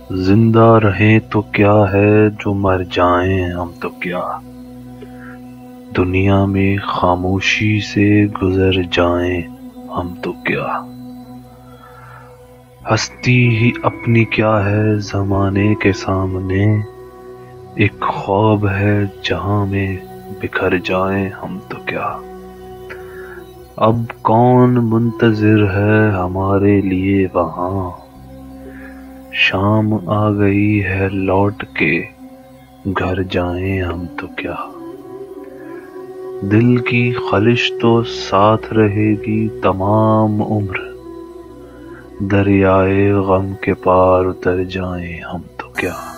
जिंदा रहें तो क्या है, जो मर जाएं हम तो क्या। दुनिया में खामोशी से गुजर जाएं हम तो क्या। हस्ती ही अपनी क्या है ज़माने के सामने, एक ख्वाब है जहां में बिखर जाएं हम तो क्या। अब कौन मुंतज़िर है हमारे लिए वहां, शाम आ गई है लौट के घर जाएं हम तो क्या। दिल की ख़लिश तो साथ रहेगी तमाम उम्र, दरियाए गम के पार उतर जाएं हम तो क्या।